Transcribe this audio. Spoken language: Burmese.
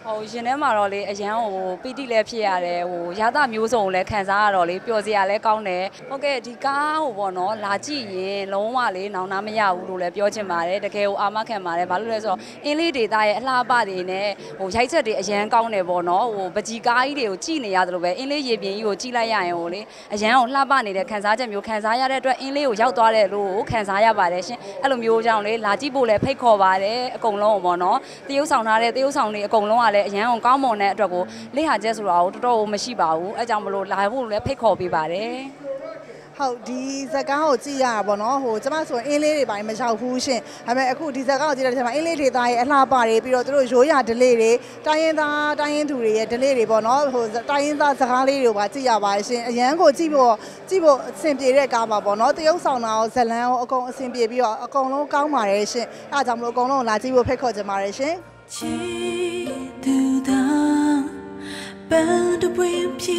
ရှင်ထဲမှာတော့လေအရန်ဟိုပီတိလည်းဖြစ်ရတယ်ဟိုရသမျိုးစုံလည်းခံစားရတော့လေပျော်စရာလည်းကောင်းတယ်ဟုတ်ကဲ့ဒီကားဟိုပေါ့နော်လာကြည့်ရင်လုံးဝလေနောင်နာမရဘူးလို့လည်းပြောချင်ပါတယ်တကယ်ဟိုအာမခံပါတယ်ဘာလို့လဲဆိုတော့အင်းလေးဒေတာရဲ့အလှပတွေနဲ့ဟိုရိုက်ချက်တွေအရန်ကောင်းတယ်ပေါ့နော်ဟိုပကြီးကားကြီးတွေကိုကြည့်နေရတယ်လို့ပဲအင်းလေးရေပြင်ကြီးကိုကြည့်လိုက်ရရင်ဟိုလေအရန်ကိုလှပနေတဲ့ခံစားချက်မျိုးခံစားရတဲ့အတွက်အင်းလေးကိုရောက်သွားတယ်လို့ခံစားရပါတယ်ရှင်အဲ့လိုမျိုးကြောင့်လေလာကြည့်ဖို့လည်းဖိတ်ခေါ်ပါတယ်အကုန်လုံးပေါ့နော်တရုပ်ဆောင်ထားတဲ့တရုပ်ဆောင်တွေအကုန်လုံးကလည်းအရန်ကိုကောင်းမွန်တဲ့အတွက်ကိုလေ့ဟာချက်ဆိုတာကိုတော်တော်မရှိပါဘူးအဲကြောင့်မလို့လာဖို့လည်းဖိတ်ခေါ်ပေးပါတယ်ဟုတ်ဒီဇက်ကားကိုကြည့်ရတာပေါ့နော်ဟိုကျမဆိုအင်းလေးတွေပိုင်းမရောက်ဘူးရှင်ဒါပေမဲ့အခုဒီဇက်ကားကိုကြည့်တဲ့အချိန်မှာအင်းလေးဒေသရဲ့အလှပတွေပြီးတော့သူတို့ရိုးရာဒလေးတွေတိုင်းရင်းသားတိုင်းရင်းသူတွေရဲ့ဒလေးတွေပေါ့နော်ဟိုတိုင်းရင်းသားစကားလေးတွေကိုပါကြည့်ရပါတယ်ရှင်အရန်ကိုကြည့်ဖို့အဆင်ပြေတဲ့ကားပါပေါ့နော်တရုပ်ဆောင်တာကိုဇလန်းကိုအကုန်အဆင်ပြေပြီးတော့အကုန်လုံးကောင်းပါတယ်ရှင်အဲဒါကြောင့်မလို့အကုန်လုံးလာကြည့်ဖို့ဖိတ်ခေါ်ကြပါတယ်ရှင်ချီတူတာပန်းတပွင့်ပြေ